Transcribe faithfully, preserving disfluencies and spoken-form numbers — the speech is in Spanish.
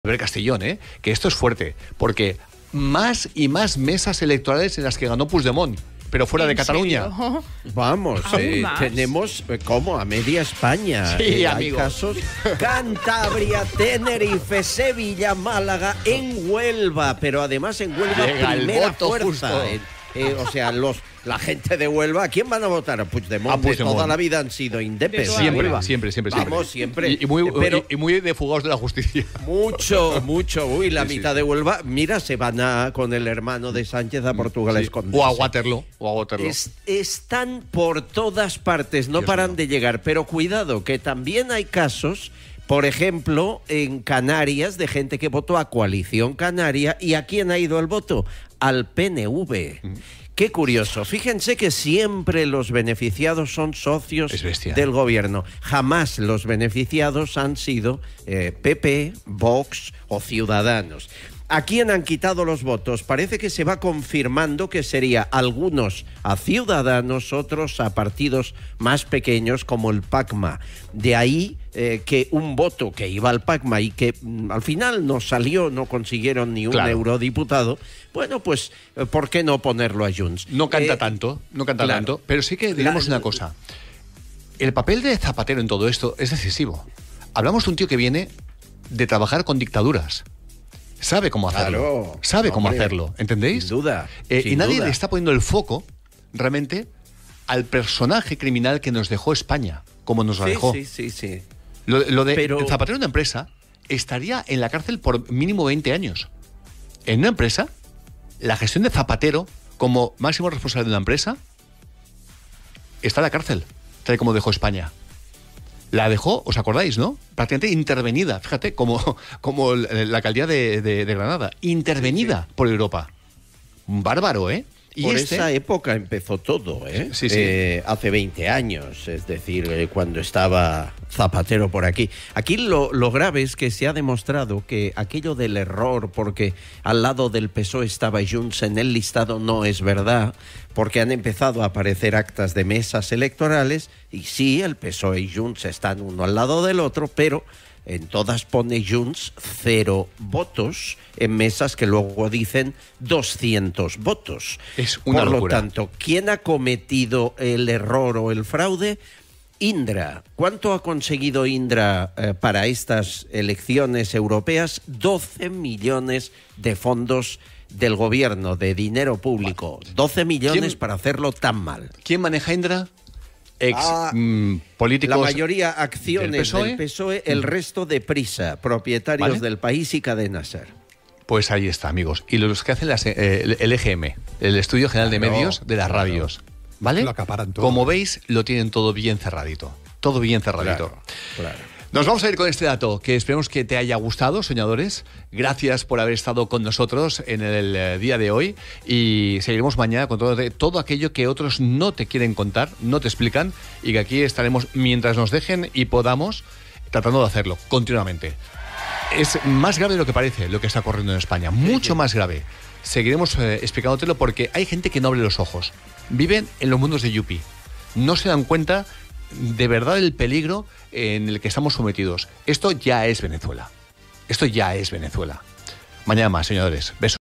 Albert Castellón, ¿eh? Que esto es fuerte, porque más y más mesas electorales en las que ganó Puigdemont, pero fuera de Cataluña. ¿Serio? Vamos, eh, tenemos eh, como a media España. Sí, eh, amigo. Hay casos. Cantabria, Tenerife, Sevilla, Málaga, en Huelva, pero además en Huelva Llega el primera voto fuerza. justo. Eh, eh, o sea, los la gente de Huelva, ¿a quién van a votar? A Puigdemont. A Puigdemont. De toda la vida han sido independientes. Siempre, Huelva. siempre, siempre, siempre. Vamos, siempre. Y, y muy, Pero- y, y muy de fugados de la justicia. Mucho, mucho. Uy, la Sí, sí. mitad de Huelva, mira, se van a, con el hermano de Sánchez a Portugal a Sí. esconderse. O a Waterloo. O a Waterloo. Es- están por todas partes, no Dios paran mío. de llegar. Pero cuidado, que también hay casos, por ejemplo, en Canarias, de gente que votó a Coalición Canaria. ¿Y a quién ha ido el voto? Al P N V. Mm. Qué curioso. Fíjense que siempre los beneficiados son socios Es bestia, del ¿eh? gobierno. Jamás los beneficiados han sido eh, P P, Vox o Ciudadanos. ¿A quién han quitado los votos? Parece que se va confirmando que sería algunos a Ciudadanos, otros a partidos más pequeños como el PACMA. De ahí eh, que un voto que iba al PACMA y que mm, al final no salió, no consiguieron ni un Claro. eurodiputado, bueno, pues eh, ¿por qué no ponerlo a Junts? No canta Eh, tanto, no canta claro. tanto, pero sí que digamos La- una cosa. El papel de Zapatero en todo esto es decisivo. Hablamos de un tío que viene de trabajar con dictaduras. Sabe cómo hacerlo. Claro. Sabe cómo Hombre, hacerlo, ¿entendéis? sin duda, Eh, sin y nadie duda. le está poniendo el foco realmente al personaje criminal que nos dejó España, como nos lo Sí, dejó. sí, sí, sí. Lo, lo de Pero- el Zapatero en una empresa estaría en la cárcel por mínimo veinte años. En una empresa, la gestión de Zapatero como máximo responsable de una empresa está en la cárcel, tal y como dejó España. La dejó, ¿os acordáis, no? Prácticamente intervenida, fíjate, como, como la alcaldía de, de- de Granada, intervenida por Europa. Un bárbaro, ¿eh? Y Por este, esa época empezó todo, ¿eh? Sí, sí. Eh, hace veinte años, es decir, eh, cuando estaba Zapatero por aquí. Aquí lo, lo grave es que se ha demostrado que aquello del error, porque al lado del P S O E estaba Junts en el listado, no es verdad, porque han empezado a aparecer actas de mesas electorales, y sí, el P S O E y Junts están uno al lado del otro, pero en todas pone Junts cero votos en mesas que luego dicen doscientos votos. Es una Por locura. lo tanto, ¿quién ha cometido el error o el fraude? Indra. ¿Cuánto ha conseguido Indra eh, para estas elecciones europeas? doce millones de fondos del gobierno, de dinero público. doce millones ¿Quién- para hacerlo tan mal. ¿quién maneja Indra? Ex Ah, mm, políticos. La mayoría acciones del P S O E. del P S O E, el resto de Prisa, propietarios Vale. del País y Cadena Ser. Pues ahí está, amigos. Y los que hacen las, eh, el, el E G M, el Estudio General de Claro, Medios de las claro. radios. ¿Vale? Lo acaparan todo. Como veis, lo tienen todo bien cerradito. Todo bien cerradito. Claro, claro. Nos vamos a ir con este dato, que esperemos que te haya gustado, soñadores. Gracias por haber estado con nosotros en el eh, día de hoy. Y seguiremos mañana con todo, todo aquello que otros no te quieren contar, no te explican. Y que aquí estaremos mientras nos dejen y podamos, tratando de hacerlo continuamente. Es más grave de lo que parece lo que está ocurriendo en España. Mucho más grave. Seguiremos eh, explicándotelo porque hay gente que no abre los ojos. Viven en los mundos de Yupi. No se dan cuenta de verdad el peligro en el que estamos sometidos. Esto ya es Venezuela. Esto ya es Venezuela. Mañana más, señores. Besos.